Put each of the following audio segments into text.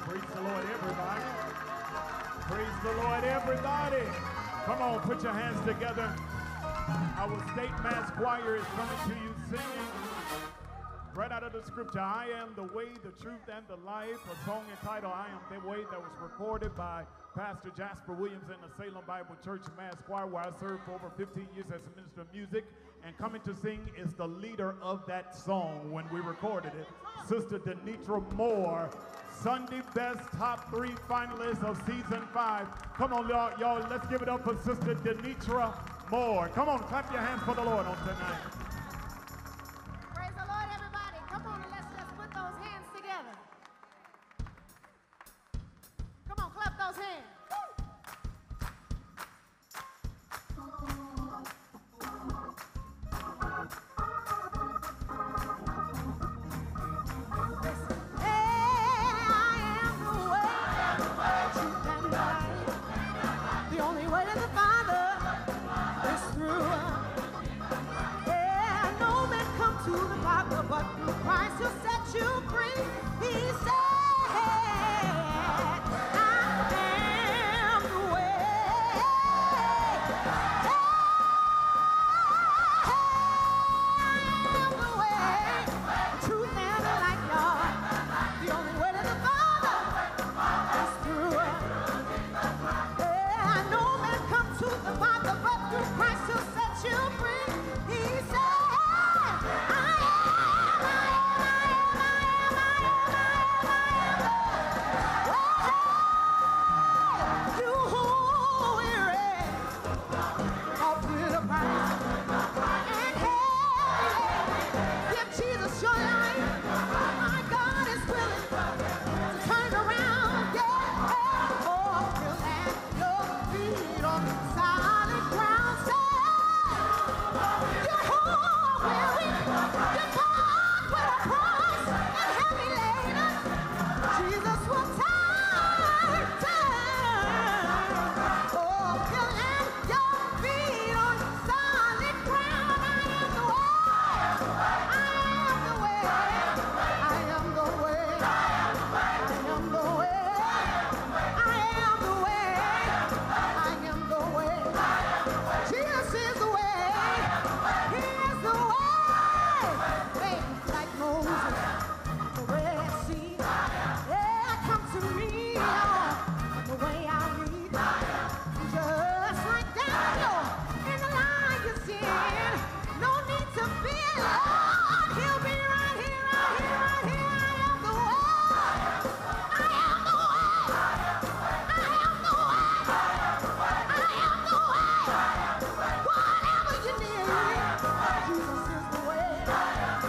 Praise the Lord, everybody. Praise the Lord, everybody. Come on, put your hands together. Our state mass choir is coming to you singing right out of the scripture, I am the way, the truth, and the life, a song entitled I Am the Way that was recorded by Pastor Jasper Williams in the Salem Bible Church Mass Choir, where I served for over 15 years as a minister of music. And coming to sing is the leader of that song when we recorded it, Sister Denetra Moore, Sunday Best Top 3 finalist of Season 5. Come on, y'all, let's give it up for Sister Denetra Moore. Come on, clap your hands for the Lord on tonight. Praise the Lord, everybody. Come on, and let's just put those hands together. Come on, clap those hands. But through Christ who set you free, he said, I am the way. I am the way, truth and the light, y'all. The only way to the Father is through. No man come to the Father but through Christ who set you free. He said,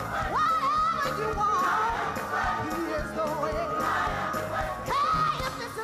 If this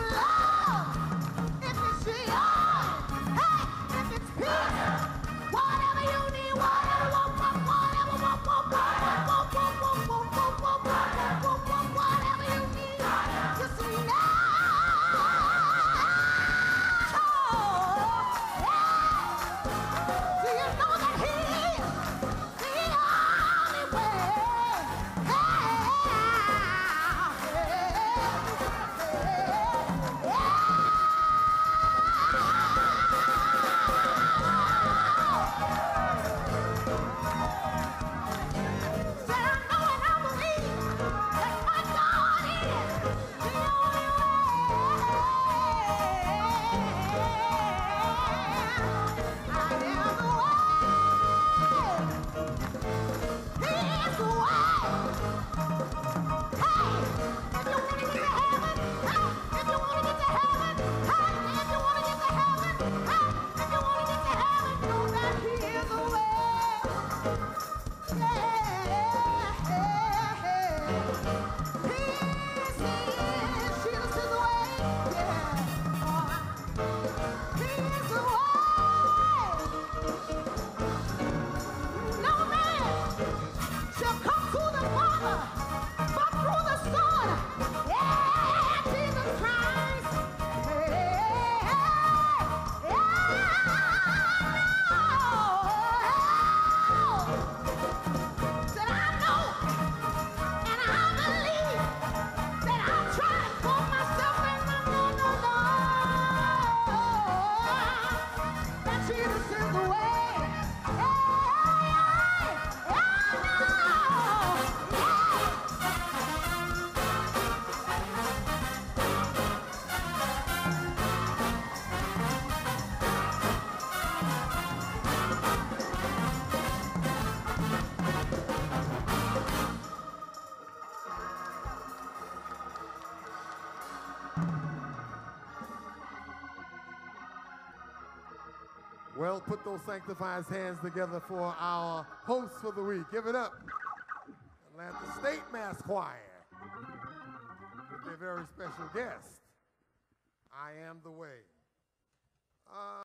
Well, put those sanctified hands together for our host for the week. Give it up. Atlanta State Mass Choir with a very special guest. I Am the Way.